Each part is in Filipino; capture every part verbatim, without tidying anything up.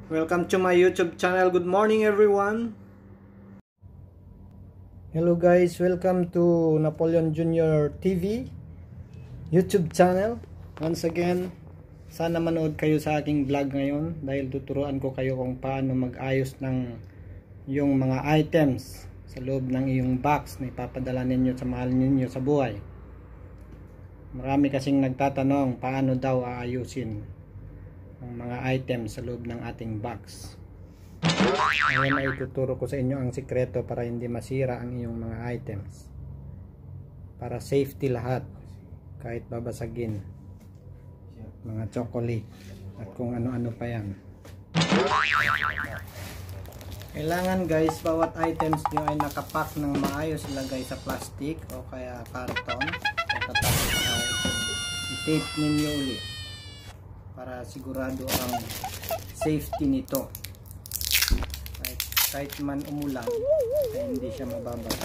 Welcome to my YouTube channel. Good morning everyone. Hello guys, welcome to Napoleon Junior T V YouTube channel. Once again, sana manood kayo sa aking vlog ngayon dahil tuturuan ko kayo kung paano mag-ayos ng yung mga items sa loob ng iyong box na ipapadala ninyo sa mahal ninyo sa buhay. Marami kasing nagtatanong paano daw aayusin ang mga items sa loob ng ating box. Ngayon ay tuturo ko sa inyo ang sikreto para hindi masira ang iyong mga items, para safety lahat kahit babasagin, mga chocolate at kung ano-ano pa yan. Kailangan guys, bawat items nyo ay nakapack ng maayos, ilagay sa plastic o kaya karton, tapos ay i-tape ninyo ulit para sigurado ang safety nito. Kahit, kahit man umulan ay hindi siya mababasa.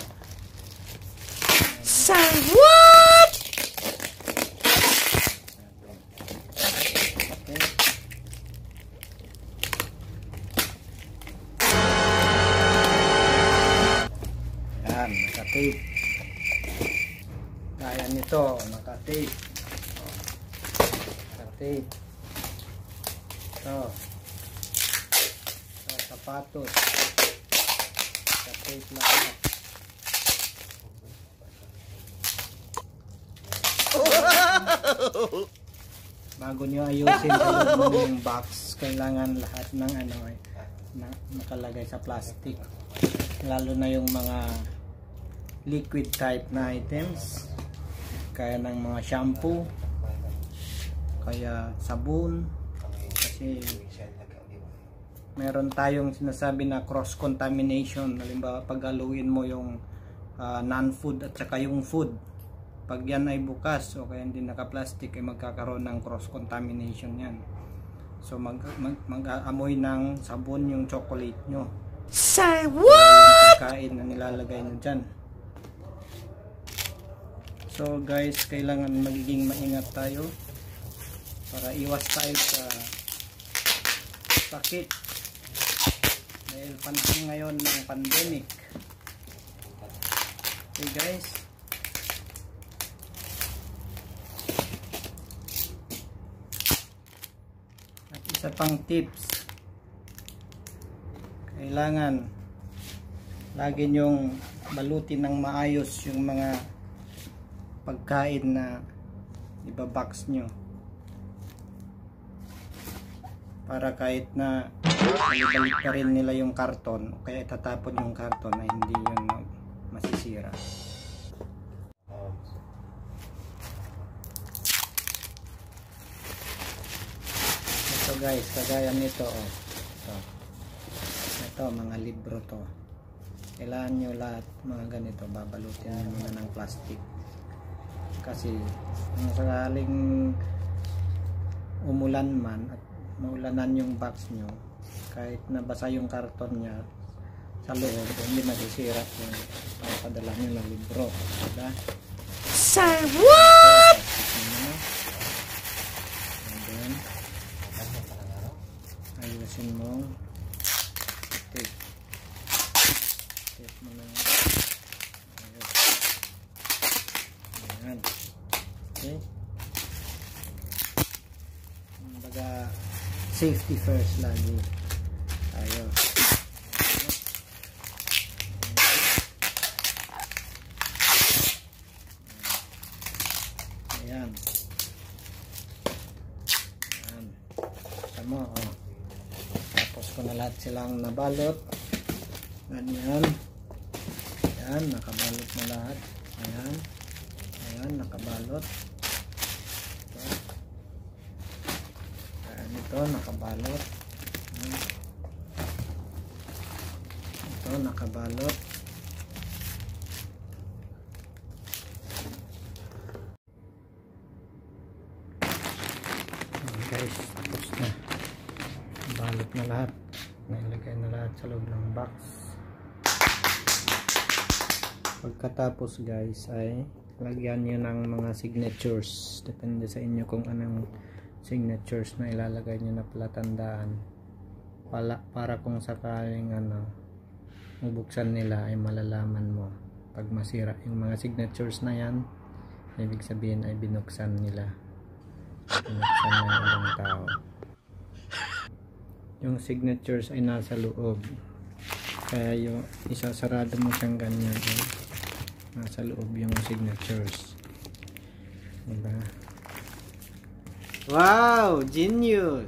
So what? Okay. Yan, naka-tape. Kaya nito, naka-tape. Naka-tape. Ito. Ito, sapatos. Naka-tape lahat. Bago nyo ayusin sa loob ng box, kailangan lahat ng ano ay na, nakalagay sa plastic. Lalo na yung mga liquid type na items, kaya ng mga shampoo, kaya sabon, kasi meron tayong sinasabi na cross contamination. Halimbawa pag haluin mo yung uh, non-food at saka yung food, pag yan ay bukas o kaya hindi naka-plastic ay magkakaroon ng cross contamination yan. So mag, mag, mag-aamoy ng sabon yung chocolate nyo. Say what? Yung pagkain na nilalagay nyo dyan. So guys, kailangan magiging maingat tayo para iwas tayo sa sakit dahil panahon ngayon ng pandemic. Okay guys, at isa pang tips, kailangan lagi nyong balutin ng maayos yung mga pagkain na ibabox nyo, para kahit na balik pa rin nila yung karton o kaya itatapon yung karton na hindi yun masisira. Ito guys, kagaya nito oh. Ito. Ito mga libro to. Kailangan nyo lahat mga ganito babalutin nyo muna ng plastic, kasi kung sakaling umulan man at maulanan yung box nyo, kahit nabasa yung karton nya sa loob, hindi masisira yung papadala nyo ng libro, diba? Say what? And then ayusin mo, tape tape mo na ayos. Ayan. Okay, baga safety first lagi tayo. Ayan. Ayan. Tama oh. Tapos ko na lahat silang nabalot. Ganyan. Ayan, nakabalot na lahat. Ayan. Ayan, nakabalot. Ito nakabalot. Ito nakabalot. Okay guys, tapos na. Balot na lahat. Nailagay na lahat sa loob ng box. Pagkatapos guys ay lagyan nyo ng mga signatures. Depende sa inyo kung anong signatures na ilalagay nyo na palatandaan Wala, para kung sakaling ano, mabuksan nila ay malalaman mo. Pag masira yung mga signatures na yan, ibig sabihin ay binuksan nila. Binuksan na yung ibang tao. Yung signatures ay nasa loob. Kaya yung isasarado mo siyang ganyan. Eh. Nasa loob yung signatures. Diba? Wow! Genius!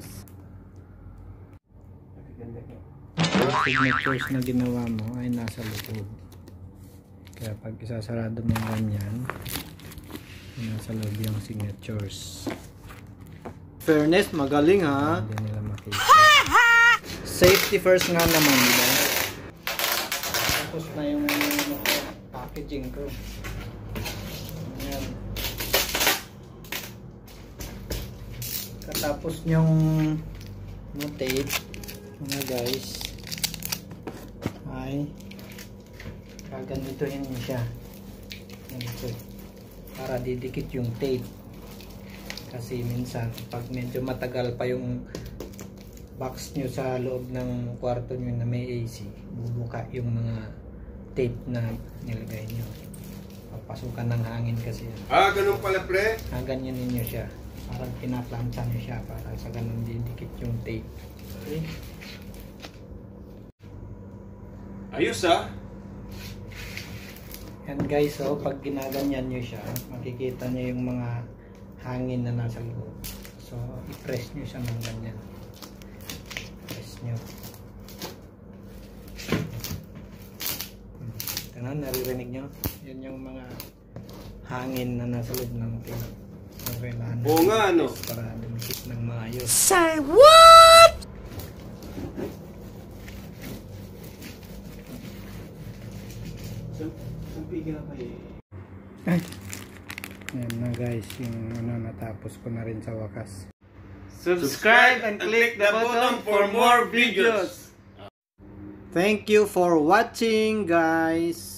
Yung signatures na ginawa mo ay nasa loob. Kaya pag isasarado mo ganyan, nasa loob yung signatures. Fairness, magaling ha? Hindi nila makita. Safety first nga naman, diba? Tapos na yung packaging ko. Ayan. Katapos yung no tape, mga guys, ay gaganituhin niyo siya. Ganito. Para didikit yung tape. Kasi minsan, pag medyo matagal pa yung box nyo sa loob ng kwarto nyo na may A C, bubuka yung mga tape na nilagay nyo. Papasukan ng hangin kasi yan. Ah, ganun pala pre? Ah, ganyan ninyo siya. Parang pinaplanta nyo siya para sa ganun didikit yung tape. Okay? Ayos ah. Yan guys, so pag ginaganyan nyo siya, makikita nyo yung mga hangin na nasa loob. So, i-press nyo siya ng ganyan. Press nyo. Ito na, naririnig nyo? Yan yung mga hangin na nasa loob ng tape. So, kailangan Oo nga, ano? para dumikit ng maayos. Say what? Ay! Ayan na guys, yung ano, natapos ko na rin sa wakas. Subscribe and click the button for more videos. Thank you for watching guys!